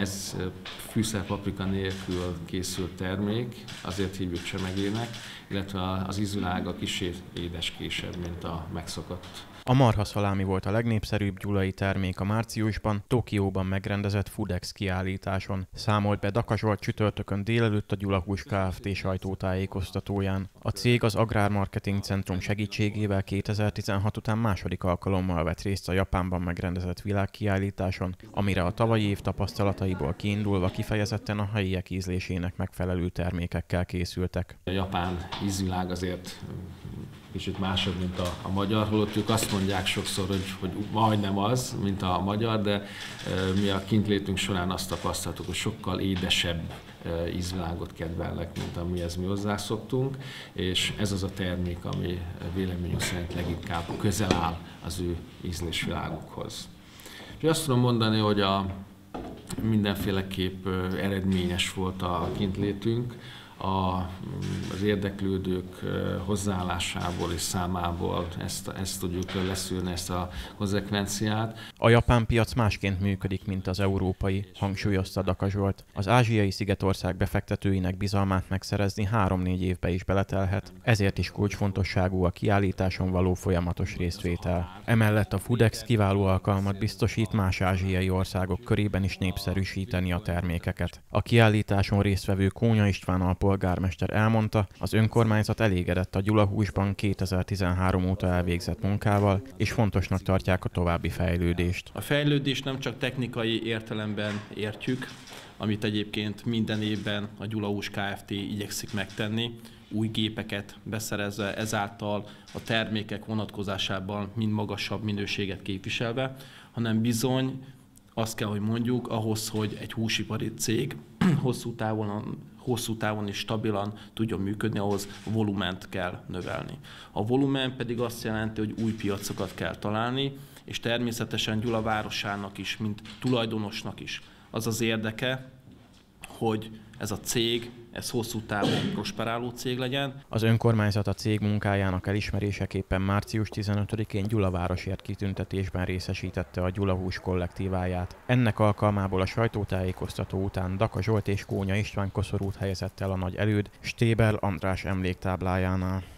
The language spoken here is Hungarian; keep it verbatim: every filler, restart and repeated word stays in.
ez fűszerpaprika nélkül készült termék, azért hívjuk csemegének, illetve az ízvilága kicsit édeskésebb, mint a megszokott. A marhaszalámi volt a legnépszerűbb gyulai termék a márciusban Tokióban megrendezett Foodex kiállításon, számolt be Daka Zsolt csütörtökön délelőtt a Gyulahús Kft. Sajtótájékoztatóján. A cég az Agrármarketing Centrum segítségével kétezer-tizenhat után második alkalommal vett részt a Japánban megrendezett világkiállításon, amire a tavalyi év tapasztalataiból kiindulva kifejezetten a helyiek ízlésének megfelelő termékekkel készültek. A japán ízvilág azért kicsit másabb, mint a, a magyar, holott ők azt mondják sokszor, hogy, hogy majdnem az, mint a magyar, de e, mi a kintlétünk során azt tapasztaltuk, hogy sokkal édesebb e, ízvilágot kedvelnek, mint amihez mi hozzászoktunk, és ez az a termék, ami véleményünk szerint leginkább közel áll az ő ízlésvilágukhoz. És azt tudom mondani, hogy a, mindenféleképp eredményes volt a kintlétünk, A, az érdeklődők hozzáállásából és számából ezt, ezt tudjuk leszűrni, ezt a konzekvenciát. A japán piac másként működik, mint az európai, hangsúlyozta Daka Zsolt. Az ázsiai szigetország befektetőinek bizalmát megszerezni három-négy évbe is beletelhet, ezért is kulcsfontosságú a kiállításon való folyamatos részvétel. Emellett a Foodex kiváló alkalmat biztosít más ázsiai országok körében is népszerűsíteni a termékeket. A kiállításon résztvevő Kónya István alpolgármester elmondta, az önkormányzat elégedett a Gyulahúsban kétezer-tizenhárom óta elvégzett munkával, és fontosnak tartják a további fejlődést. A fejlődést nem csak technikai értelemben értjük, amit egyébként minden évben a Gyulahús Kft. Igyekszik megtenni, új gépeket beszerezve, ezáltal a termékek vonatkozásában mind magasabb minőséget képviselve, hanem bizony azt kell, hogy mondjuk, ahhoz, hogy egy húsipari cég hosszú távon, hosszú távon is stabilan tudjon működni, ahhoz volument kell növelni. A volumen pedig azt jelenti, hogy új piacokat kell találni, és természetesen Gyula városának is, mint tulajdonosnak is az az érdeke, hogy ez a cég, ez hosszú távon prosperáló cég legyen. Az önkormányzat a cég munkájának elismeréseképpen március tizenötödikén Gyulavárosért kitüntetésben részesítette a Gyulahús kollektíváját. Ennek alkalmából a sajtótájékoztató után Daka Zsolt és Kónya István koszorút helyezett el a nagy előd Stébel András emléktáblájánál.